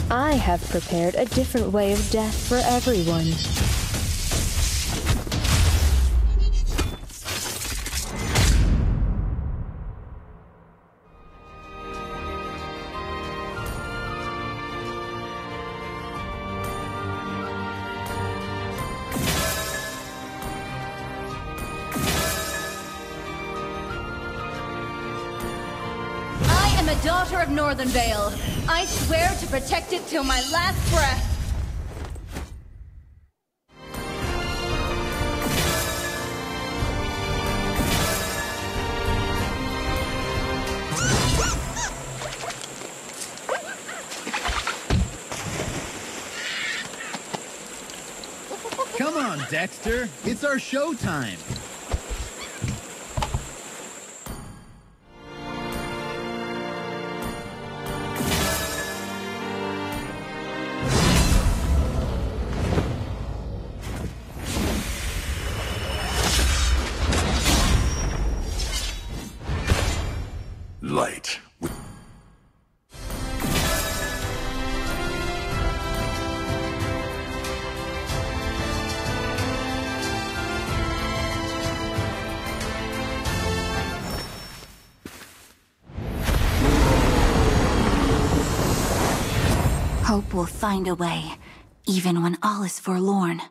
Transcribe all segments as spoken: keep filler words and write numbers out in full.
I have prepared a different way of death for everyone. A daughter of Northern Vale. I swear to protect it till my last breath. Come on, Dexter. It's our showtime. Light. Hope will find a way, even when all is forlorn.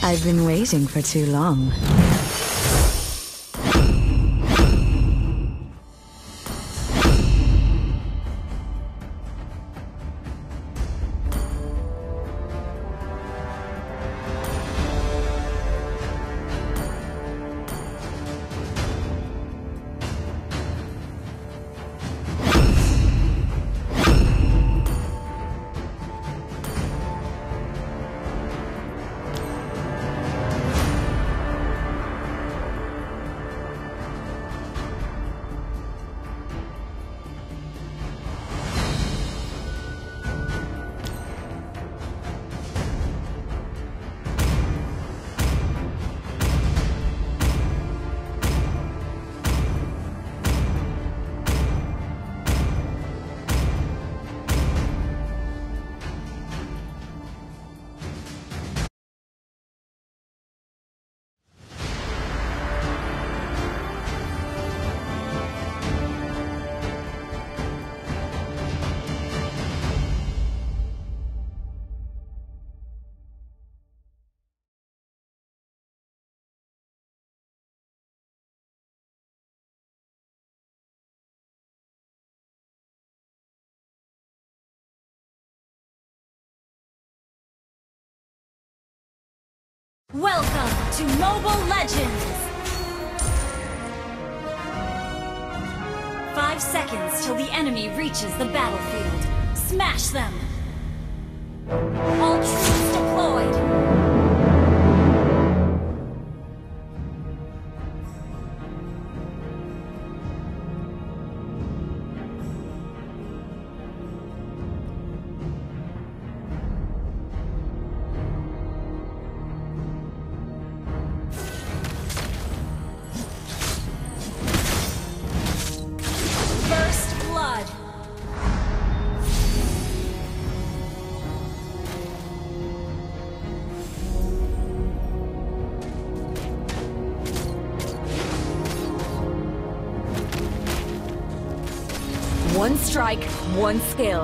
I've been waiting for too long. Welcome to Mobile Legends! Five seconds till the enemy reaches the battlefield. Smash them! All troops deployed! One strike, one skill.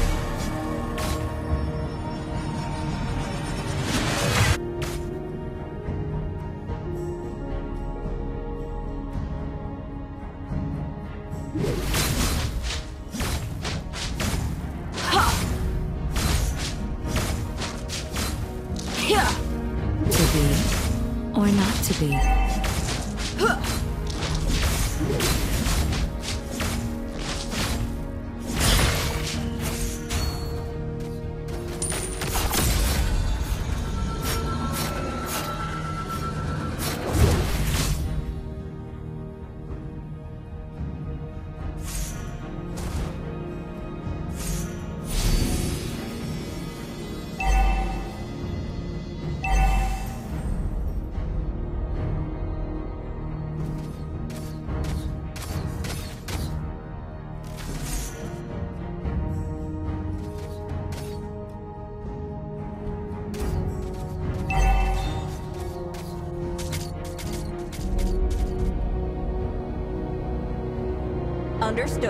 To be, or not to be. Understood.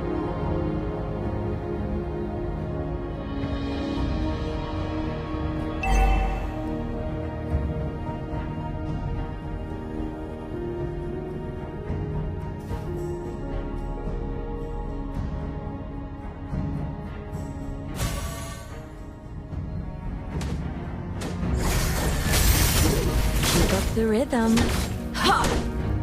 Keep up the rhythm. Ha!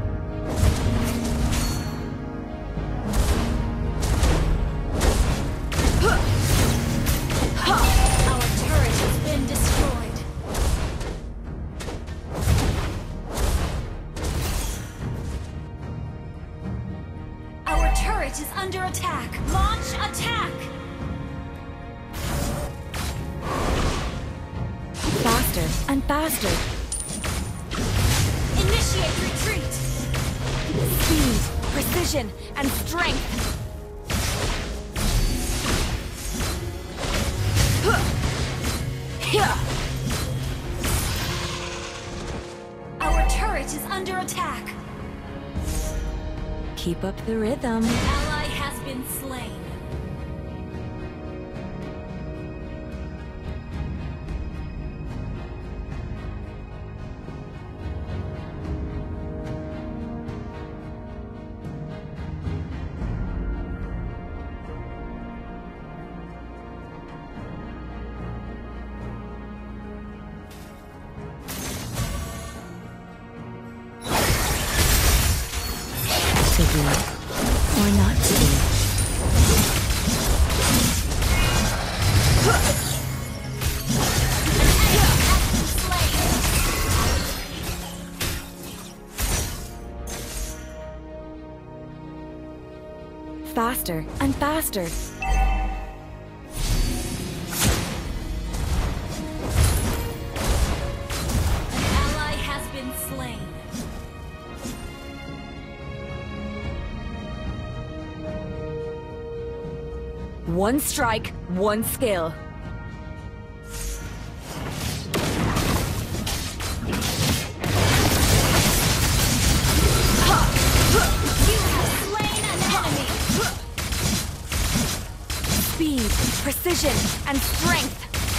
Is under attack. Launch attack! Faster and faster. Initiate retreat! Speed, precision, and strength. Our turret is under attack. Keep up the rhythm. Ally has been slain. To be or not to be. Faster and faster. Ally has been slain. One strike, one skill. Speed, precision, and strength.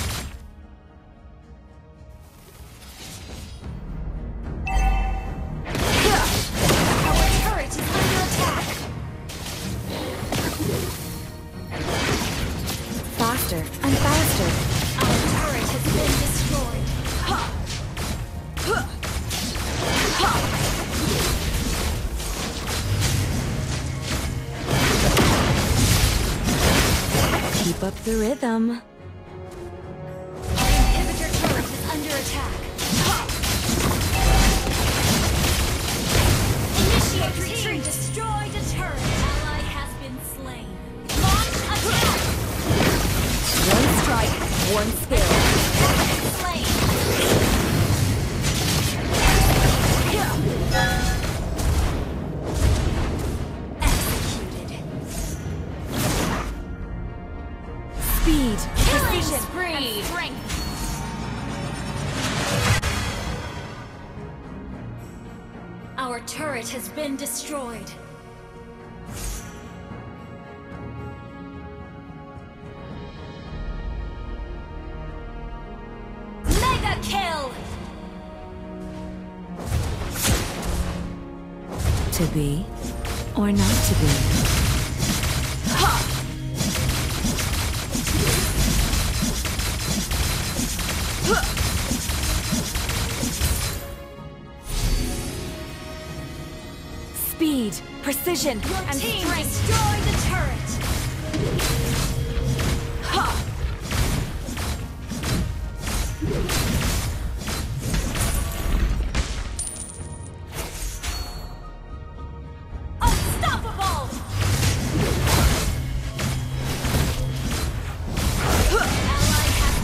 Our turret is under attack. Faster and faster. Our turret has been destroyed. Keep up the rhythm. Our inhibitor turret is under attack. Initiate retreat. Destroy the turret. Ally has been slain. Launch attack. One strike, one skill. Slain. Executed. Speed, Killing precision, spree. and strength. Our turret has been destroyed. Mega kill! To be or not to be. Speed, precision, Your and team strength. destroy the turret! Unstoppable! Ally has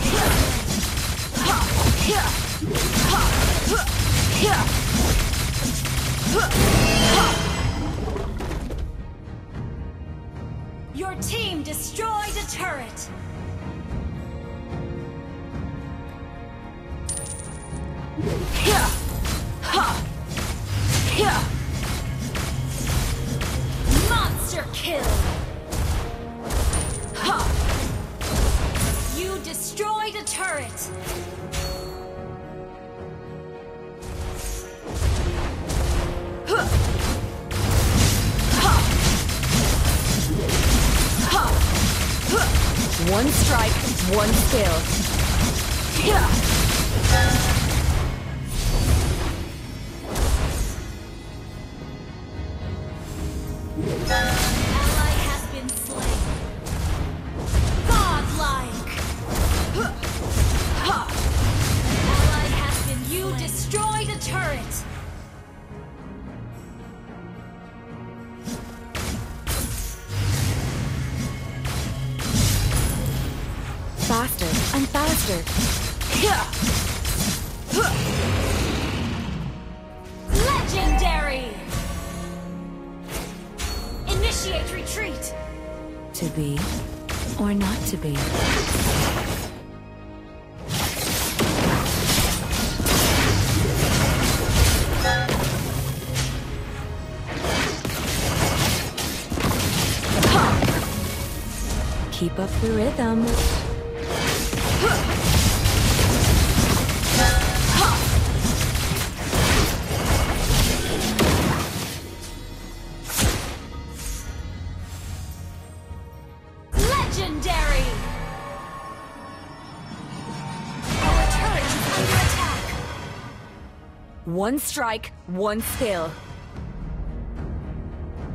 Your team destroyed a turret! Monster kill! You destroyed a turret! One strike, one skill. Ally has been slain. Godlike! Ally has been You slain. Destroyed a turret! Faster and faster. Legendary! Initiate retreat! To be or not to be. Keep up the rhythm. Legendary! Our turret is under attack! One strike, one skill.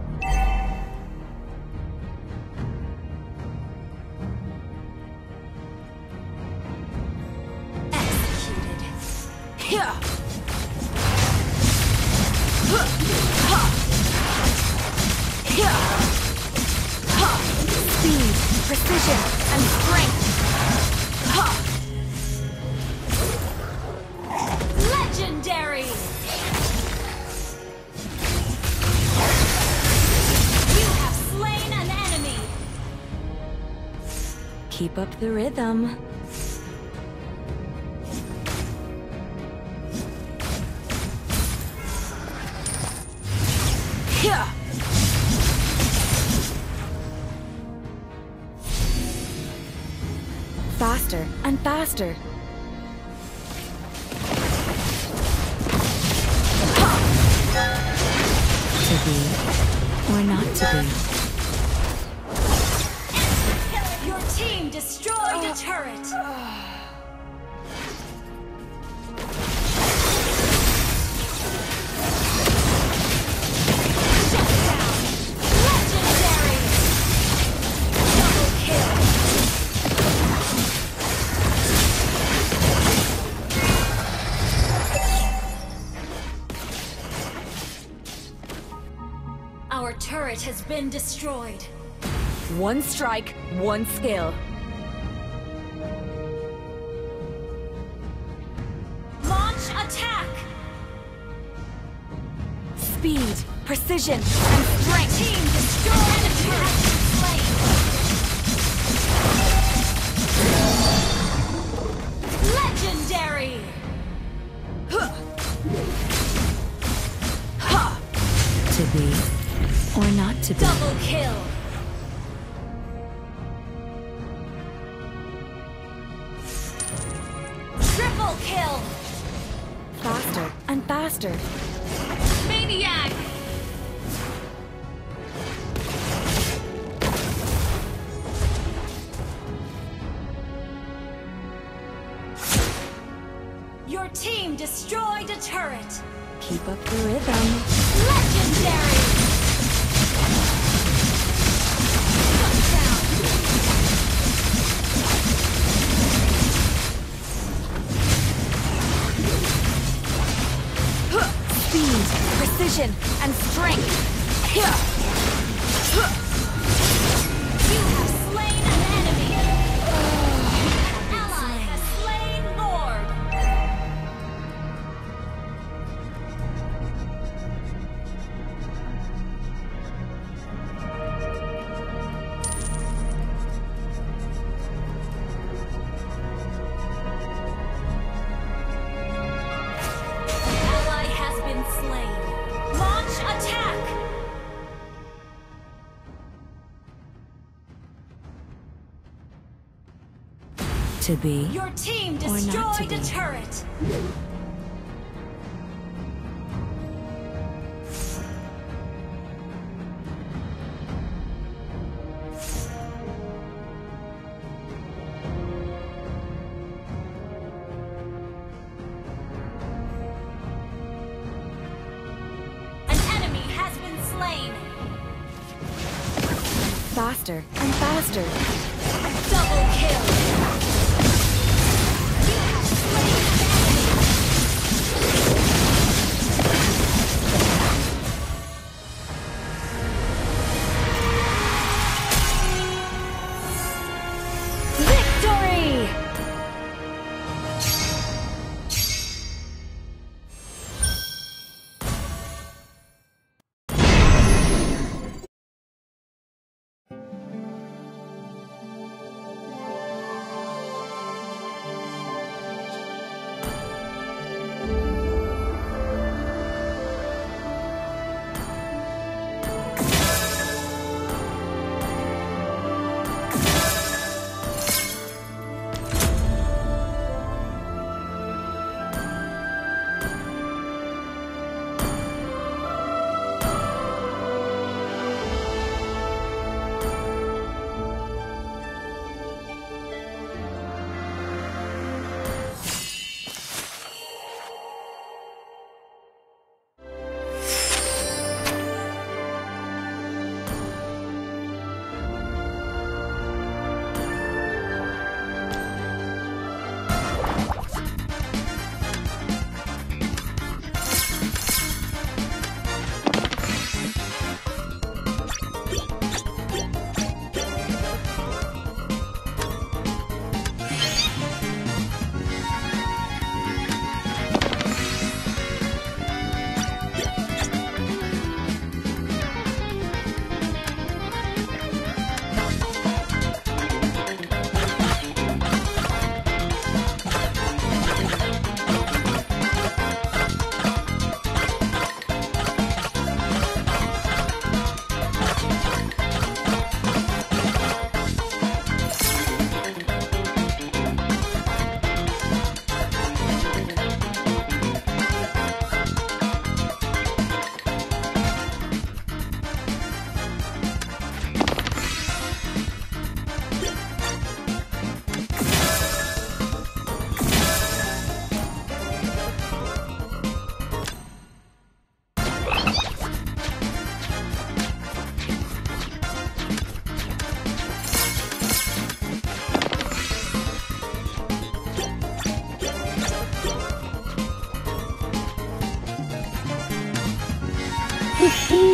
precision, and strength. Ha! Legendary! You have slain an enemy! Keep up the rhythm. Yeah. Faster and faster. To be or not to be. Your team destroyed a turret! Shut down! Legendary! Double kill! Our turret has been destroyed. One strike, one skill. Launch attack! Speed, precision, and strength. Team destroyed a turret slain. Legendary! To be or not to be. Double kill! Triple kill! Faster and faster. Maniac! Your team destroyed a turret! Keep up the rhythm. Legendary! Shut down! Speed, precision, and strength. You have slain an enemy! An ally has slain Lord! Ally has been slain. Launch attack! To be Your team Or not to destroyed a be. turret! An enemy has been slain! faster and faster. Double kill! You have slain an enemy! Victory! Ooh.